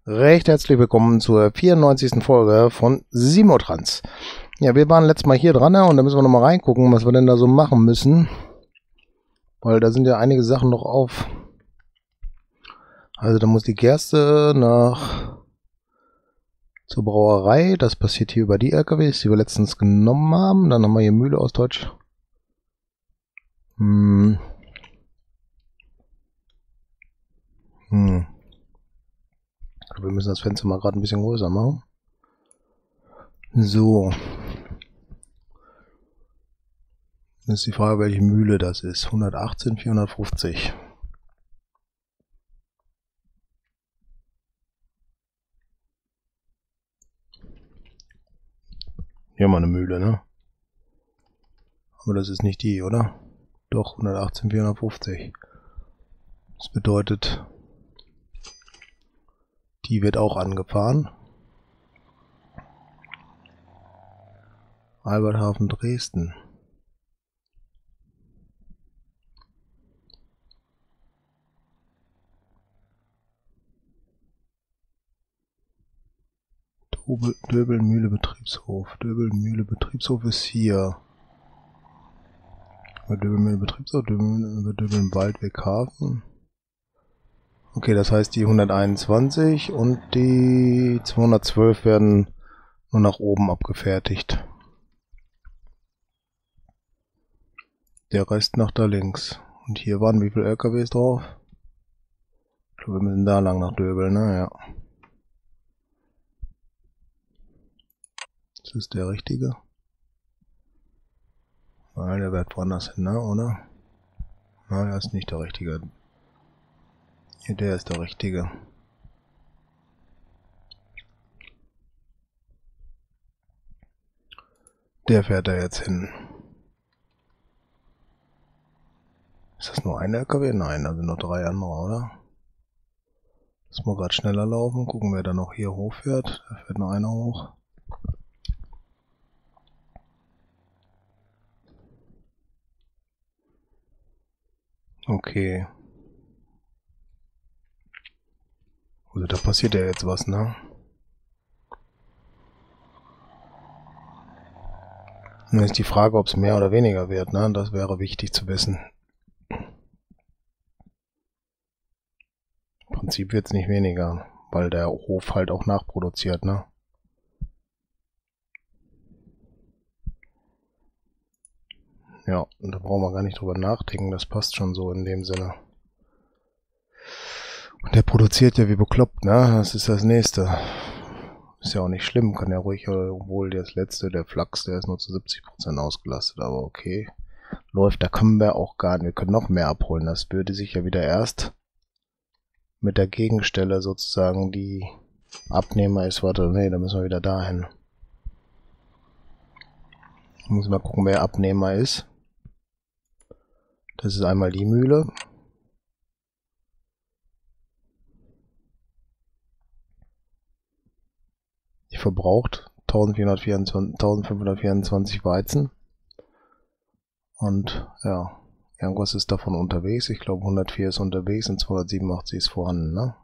Recht herzlich willkommen zur 94. Folge von Simotrans. Ja, wir waren letztes Mal hier dran, und da müssen wir nochmal reingucken, was wir denn da so machen müssen. Weil da sind ja einige Sachen noch auf. Also da muss die Gerste zur Brauerei. Das passiert hier über die LKWs, die wir letztens genommen haben. Dann haben wir hier Mühle aus Deutsch. Wir müssen das Fenster mal gerade ein bisschen größer machen. So. Jetzt ist die Frage, welche Mühle das ist. 118, 450. Hier haben wir eine Mühle, ne? Aber das ist nicht die, oder? Doch, 118, 450. Das bedeutet, die wird auch angefahren. Alberthafen, Dresden. Döbelmühle Betriebshof. Döbelmühle Betriebshof ist hier. Döbelmühle Betriebshof, Döbeln Waldweg Hafen. Okay, das heißt die 121 und die 212 werden nur nach oben abgefertigt. Der Rest nach da links. Und hier waren wie viele LKWs drauf? Ich glaube, wir müssen da lang nach Döbel, ne? Ja. Das ist der richtige. Nein, der wird woanders hin, ne? Oder? Nein, der ist nicht der richtige. Hier, der ist der richtige. Der fährt da jetzt hin. Ist das nur ein LKW? Nein, also noch 3 andere, oder? Lass mal gerade schneller laufen. Gucken, wer da noch hier hochfährt. Da fährt noch einer hoch. Okay. Also da passiert ja jetzt was, ne? Nun ist die Frage, ob es mehr oder weniger wird, ne? Das wäre wichtig zu wissen. Im Prinzip wird es nicht weniger, weil der Hof halt auch nachproduziert, ne? Ja, und da brauchen wir gar nicht drüber nachdenken, das passt schon so in dem Sinne. Und der produziert ja wie bekloppt, ne? Das ist das Nächste. Ist ja auch nicht schlimm, kann ja ruhig, obwohl das letzte, der Flachs, der ist nur zu 70% ausgelastet, aber okay. Läuft, da können wir auch gar nicht, wir können noch mehr abholen. Das würde sich ja wieder erst mit der Gegenstelle sozusagen, die Abnehmer ist, warte, nee, da müssen wir wieder dahin. Müssen wir gucken, wer Abnehmer ist. Das ist einmal die Mühle. Die verbraucht 1524 Weizen. Und ja, irgendwas ist davon unterwegs. Ich glaube 104 ist unterwegs und 287 ist vorhanden, ne?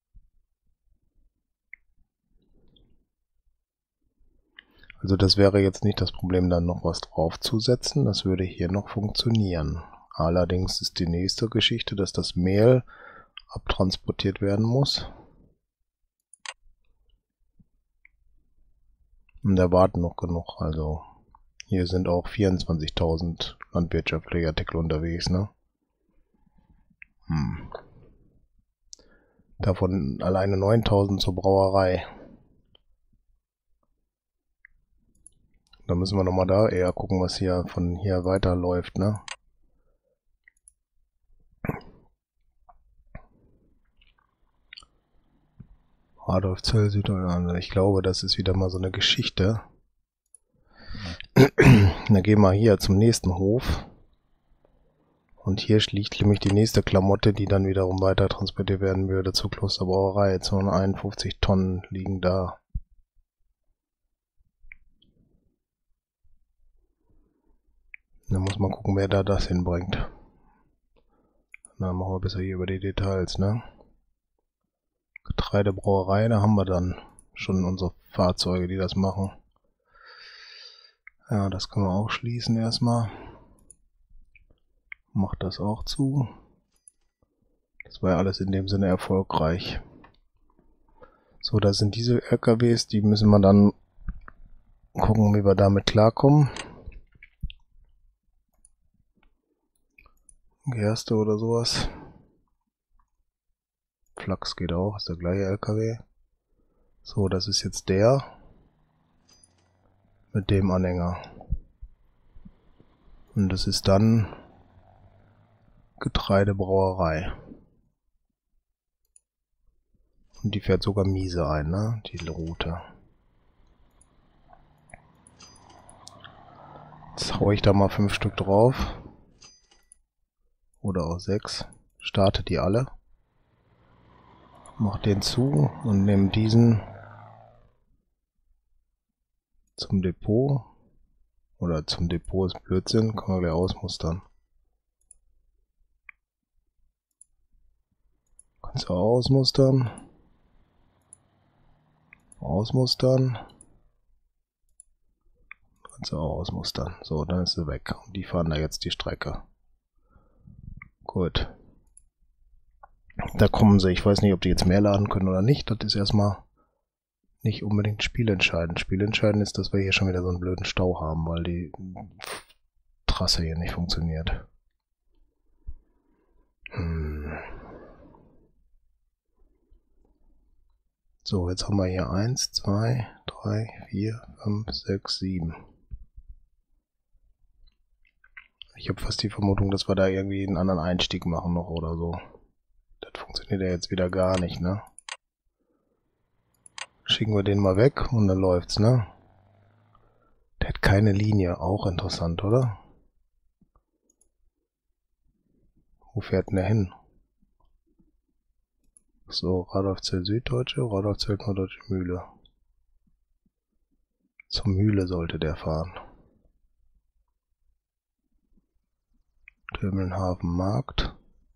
Also das wäre jetzt nicht das Problem, dann noch was draufzusetzen. Das würde hier noch funktionieren. Allerdings ist die nächste Geschichte, dass das Mehl abtransportiert werden muss. Und da warten noch genug. Also hier sind auch 24.000 landwirtschaftliche Artikel unterwegs, ne? Davon alleine 9.000 zur Brauerei. Da müssen wir nochmal da eher gucken, was hier von hier weiterläuft, ne? Adolfzell, Süddeutschland. Ich glaube, das ist wieder mal so eine Geschichte. Dann gehen wir hier zum nächsten Hof. Und hier liegt nämlich die nächste Klamotte, die dann wiederum weiter transportiert werden würde zur Klosterbrauerei. 251 Tonnen liegen da. Dann muss man gucken, wer da das hinbringt. Dann machen wir besser hier über die Details, ne? Getreidebrauerei, da haben wir dann schon unsere Fahrzeuge, die das machen. Ja, das können wir auch schließen erstmal. Macht das auch zu. Das war ja alles in dem Sinne erfolgreich. So, da sind diese LKWs, die müssen wir dann gucken, wie wir damit klarkommen. Gerste oder sowas. Flachs geht auch, ist der gleiche LKW. So, das ist jetzt der mit dem Anhänger. Und das ist dann Getreidebrauerei. Und die fährt sogar miese ein, ne? Die Route. Jetzt haue ich da mal 5 Stück drauf. Oder auch 6. Starte die alle. Mach den zu und nehme diesen zum Depot. Oder zum Depot ist Blödsinn, können wir gleich ausmustern. Kannst du auch ausmustern. Ausmustern. Kannst du auch ausmustern. So, dann ist sie weg. Und die fahren da jetzt die Strecke. Gut. Da kommen sie. Ich weiß nicht, ob die jetzt mehr laden können oder nicht. Das ist erstmal nicht unbedingt spielentscheidend. Spielentscheidend ist, dass wir hier schon wieder so einen blöden Stau haben, weil die Trasse hier nicht funktioniert. So, jetzt haben wir hier 1, 2, 3, 4, 5, 6, 7. Ich habe fast die Vermutung, dass wir da irgendwie einen anderen Einstieg machen noch oder so. Das funktioniert ja jetzt wieder gar nicht, ne? Schicken wir den mal weg und dann läuft's, ne? Der hat keine Linie, auch interessant, oder? Wo fährt denn der hin? So, Radolfzell Süddeutsche, Radolfzell Norddeutsche Mühle. Zur Mühle sollte der fahren. Dömelnhafen Markt.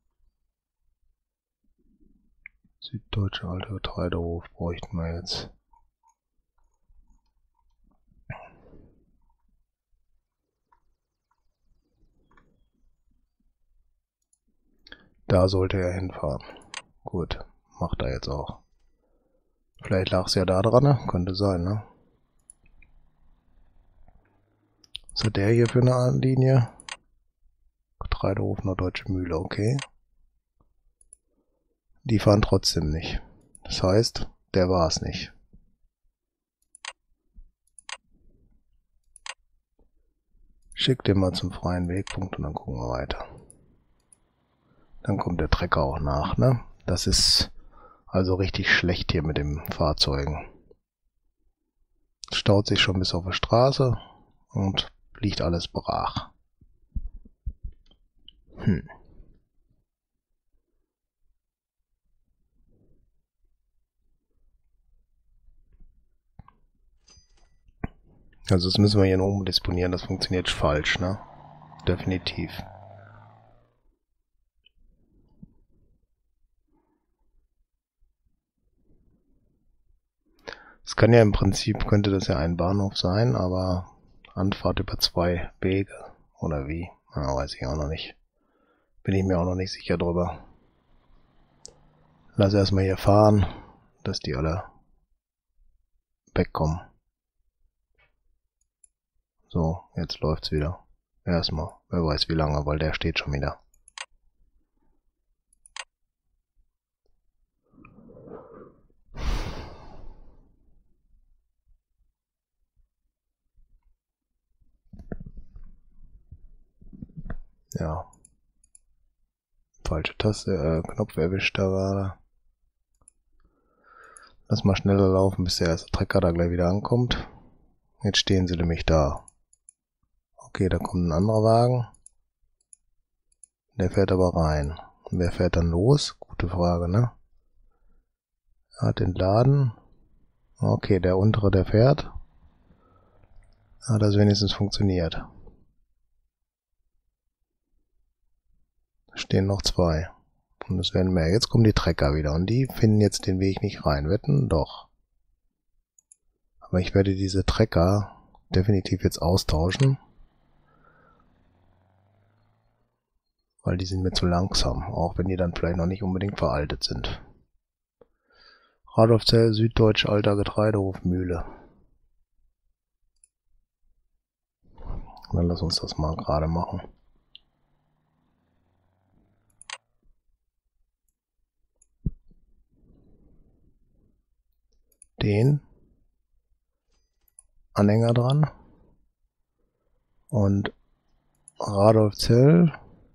Süddeutsche Alter Getreidehof bräuchten wir jetzt. Da sollte er hinfahren. Gut, macht er jetzt auch. Vielleicht lag es ja da dran, ne? Könnte sein, ne? Was hat der hier für eine Linie? Getreidehof Norddeutsche Mühle, okay. Die fahren trotzdem nicht. Das heißt, der war es nicht. Schick den mal zum freien Wegpunkt und dann gucken wir weiter. Dann kommt der Trecker auch nach, ne? Das ist also richtig schlecht hier mit den Fahrzeugen. Es staut sich schon bis auf die Straße und liegt alles brach. Also das müssen wir hier nur umdisponieren, das funktioniert falsch, ne? Definitiv. Es kann ja im Prinzip, könnte das ja ein Bahnhof sein, aber Anfahrt über 2 Wege, oder wie? Ja, weiß ich auch noch nicht. Bin ich mir auch noch nicht sicher drüber. Lass erstmal hier fahren, dass die alle wegkommen. So, jetzt läuft's wieder. Erstmal, wer weiß wie lange, weil der steht schon wieder. Ja. Falsche Taste, Knopf erwischt da gerade. Lass mal schneller laufen, bis der erste Trecker da gleich wieder ankommt. Jetzt stehen sie nämlich da. Okay, da kommt ein anderer Wagen. Der fährt aber rein. Und wer fährt dann los? Gute Frage, ne? Er hat entladen. Okay, der untere, der fährt. Hat das wenigstens funktioniert. Da stehen noch 2. Und es werden mehr. Jetzt kommen die Trecker wieder und die finden jetzt den Weg nicht rein. Wetten? Doch. Aber ich werde diese Trecker definitiv jetzt austauschen. Weil die sind mir zu langsam. Auch wenn die dann vielleicht noch nicht unbedingt veraltet sind. Radolfzell, Süddeutsch, alter Getreidehof, Mühle. Dann lass uns das mal gerade machen. Den Anhänger dran. Und Radolfzell.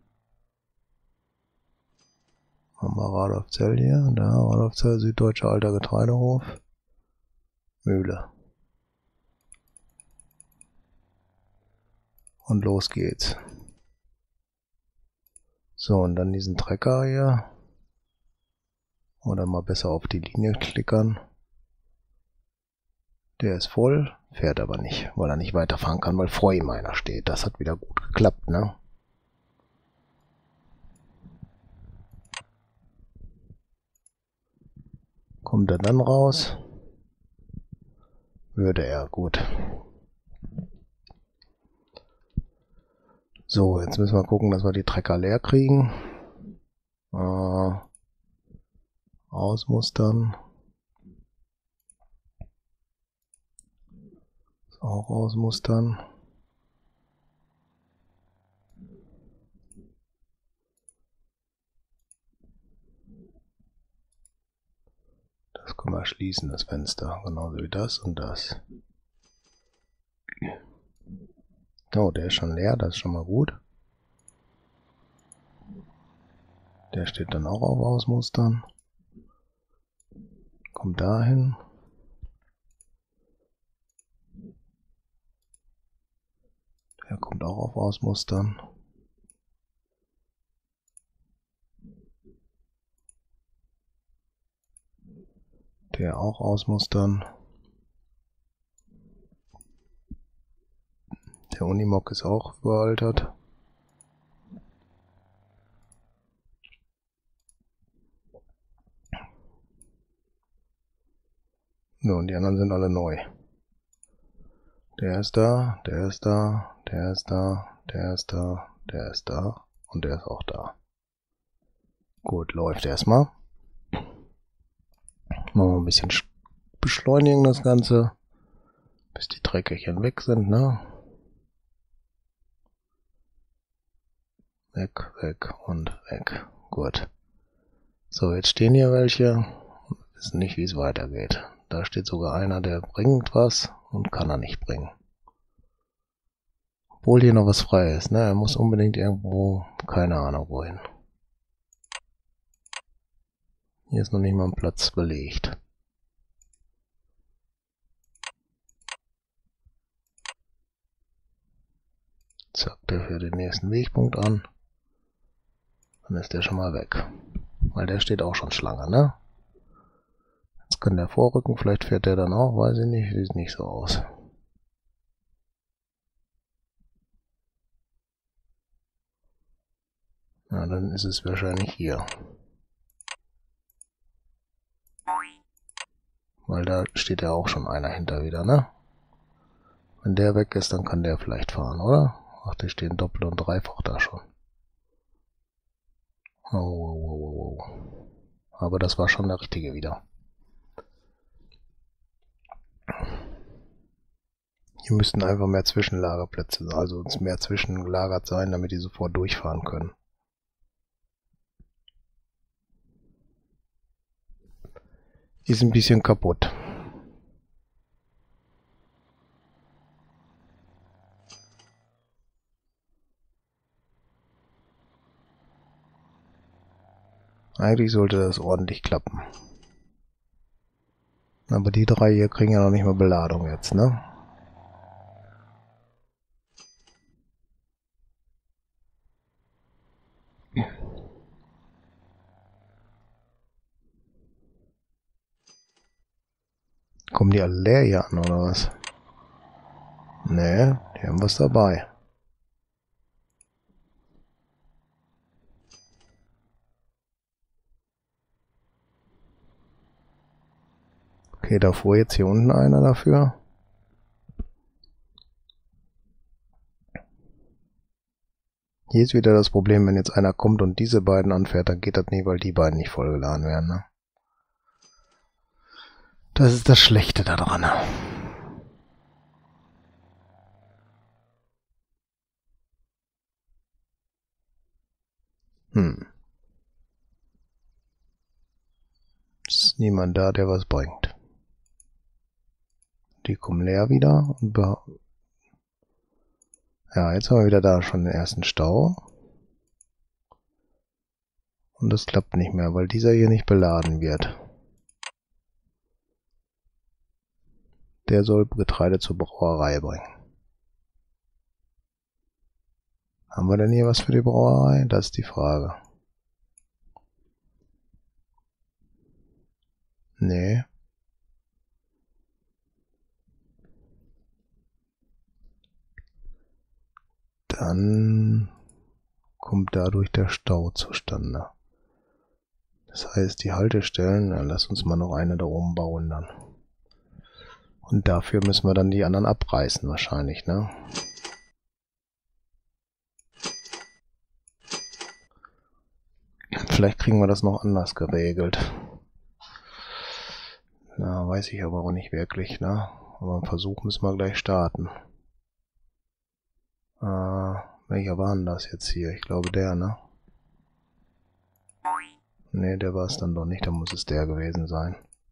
Haben wir Radolfzell hier. Da, Radolfzell, Süddeutscher alter Getreidehof. Mühle. Und los geht's. So, und dann diesen Trecker hier. Oder mal besser auf die Linie klickern. Der ist voll, fährt aber nicht, weil er nicht weiterfahren kann, weil vor ihm einer steht. Das hat wieder gut geklappt, ne? Kommt er dann raus? Würde er, gut. So, jetzt müssen wir gucken, dass wir die Trecker leer kriegen. Ausmustern. Auch ausmustern. Das können wir schließen, das Fenster. Genauso wie das und das. Oh, der ist schon leer, das ist schon mal gut. Der steht dann auch auf Ausmustern. Kommt dahin. Der kommt auch auf Ausmustern. Der auch ausmustern. Der Unimog ist auch überaltert. So, und die anderen sind alle neu. Der ist da, der ist da, der ist da, der ist da, der ist da und der ist auch da. Gut, läuft erstmal. Machen wir ein bisschen beschleunigen das Ganze, bis die Dreckerchen weg sind, ne? Weg, weg und weg. Gut. So, jetzt stehen hier welche und wissen nicht, wie es weitergeht. Da steht sogar einer, der bringt was und kann er nicht bringen. Obwohl hier noch was frei ist, ne? Er muss unbedingt irgendwo, keine Ahnung wohin. Hier ist noch nicht mal ein Platz belegt. Zack, der fährt den nächsten Wegpunkt an. Dann ist der schon mal weg. Weil der steht auch schon Schlange, ne? Jetzt kann der vorrücken, vielleicht fährt der dann auch, weiß ich nicht, sieht nicht so aus. Na, dann ist es wahrscheinlich hier. Weil da steht ja auch schon einer hinter wieder, ne? Wenn der weg ist, dann kann der vielleicht fahren, oder? Ach, die stehen doppelt und dreifach da schon. Oh. Aber das war schon der richtige wieder. Hier müssten einfach mehr Zwischenlagerplätze, also mehr zwischengelagert sein, damit die sofort durchfahren können. Ist ein bisschen kaputt. Eigentlich sollte das ordentlich klappen. Aber die drei hier kriegen ja noch nicht mal Beladung jetzt, ne? Kommen die alle leer hier an, oder was? Ne, die haben was dabei. Okay, da fuhr jetzt hier unten einer dafür. Hier ist wieder das Problem, wenn jetzt einer kommt und diese beiden anfährt, dann geht das nicht, weil die beiden nicht vollgeladen werden. Ne? Das ist das Schlechte daran. Ist niemand da, der was bringt. Die kommen leer wieder. Und ja, jetzt haben wir wieder da schon den ersten Stau. Und das klappt nicht mehr, weil dieser hier nicht beladen wird. Der soll Getreide zur Brauerei bringen. Haben wir denn hier was für die Brauerei? Das ist die Frage. Nee. Dann kommt dadurch der Stau zustande. Das heißt, die Haltestellen, dann lass uns mal noch eine da oben bauen dann. Und dafür müssen wir dann die anderen abreißen wahrscheinlich, ne? Vielleicht kriegen wir das noch anders geregelt. Na, weiß ich aber auch nicht wirklich, ne? Aber einen Versuch müssen wir gleich starten. Welcher war denn das jetzt hier? Ich glaube der, ne? Ne, der war es dann doch nicht, dann muss es der gewesen sein.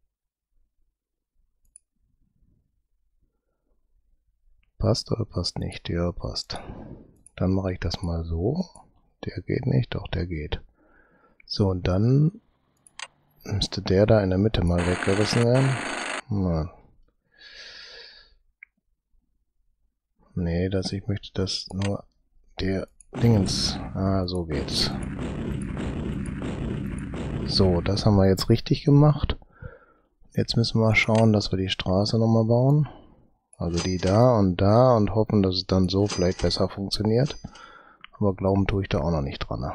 Passt oder passt nicht? Ja, passt. Dann mache ich das mal so. Der geht nicht, doch der geht. So, und dann müsste der da in der Mitte mal weggerissen werden. Na. Nee, ich möchte das nur der Dingens. Ah, so geht's. So, das haben wir jetzt richtig gemacht. Jetzt müssen wir schauen, dass wir die Straße nochmal bauen. Also die da und hoffen, dass es dann so vielleicht besser funktioniert. Aber glauben tue ich da auch noch nicht dran. Ne?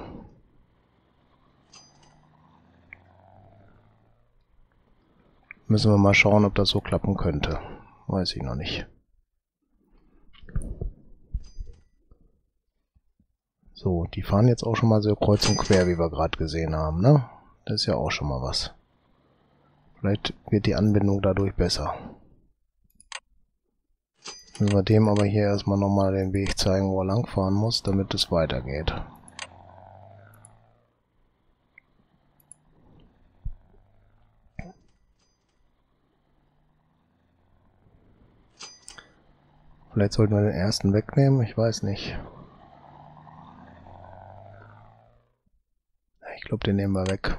Müssen wir mal schauen, ob das so klappen könnte. Weiß ich noch nicht. So, die fahren jetzt auch schon mal so kreuz und quer, wie wir gerade gesehen haben, ne? Das ist ja auch schon mal was. Vielleicht wird die Anbindung dadurch besser. Müssen wir dem aber hier erstmal nochmal den Weg zeigen, wo er lang fahren muss, damit es weitergeht. Vielleicht sollten wir den ersten wegnehmen, ich weiß nicht. Ich glaube, den nehmen wir weg.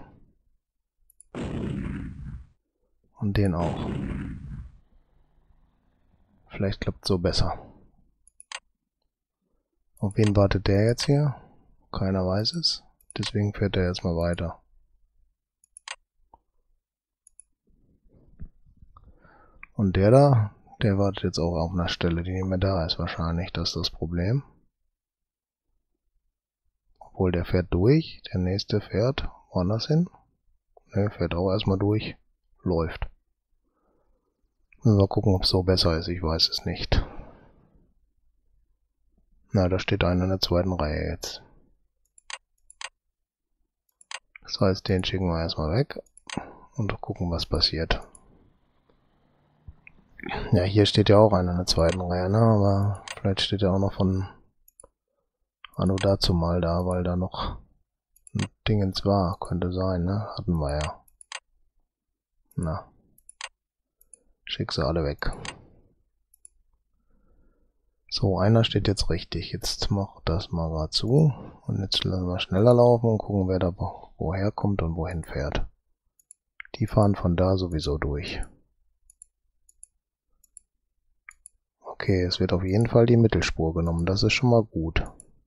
Und den auch. Vielleicht klappt es so besser. Auf wen wartet der jetzt hier? Keiner weiß es. Deswegen fährt er erstmal weiter. Und der da, der wartet jetzt auch auf einer Stelle, die nicht mehr da ist wahrscheinlich. Das ist das Problem. Obwohl, der fährt durch. Der nächste fährt woanders hin. Ne, fährt auch erstmal durch. Läuft. Müssen wir gucken, ob es so besser ist. Ich weiß es nicht. Na, da steht einer in der zweiten Reihe jetzt. Das heißt, den schicken wir erstmal weg. Und gucken, was passiert. Ja, hier steht ja auch einer in der zweiten Reihe, ne? Aber vielleicht steht er auch noch von Anno dazu mal da, weil da noch ein Dingens war. Könnte sein, ne? Hatten wir ja. Na. Schick sie alle weg. So, einer steht jetzt richtig. Jetzt macht das mal gerade zu. Und jetzt lassen wir schneller laufen und gucken, wer da woher kommt und wohin fährt. Die fahren von da sowieso durch. Okay, es wird auf jeden Fall die Mittelspur genommen. Das ist schon mal gut.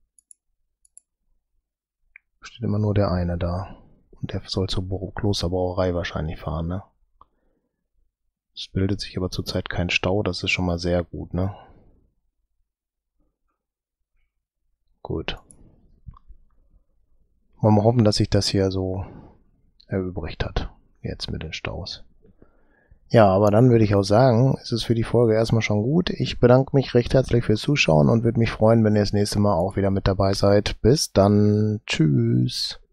Steht immer nur der eine da. Und der soll zur Klosterbrauerei wahrscheinlich fahren, ne? Es bildet sich aber zurzeit kein Stau. Das ist schon mal sehr gut, ne? Gut. Wollen wir hoffen, dass sich das hier so erübrigt hat. Jetzt mit den Staus. Ja, aber dann würde ich auch sagen, ist es für die Folge erstmal schon gut. Ich bedanke mich recht herzlich fürs Zuschauen und würde mich freuen, wenn ihr das nächste Mal auch wieder mit dabei seid. Bis dann. Tschüss.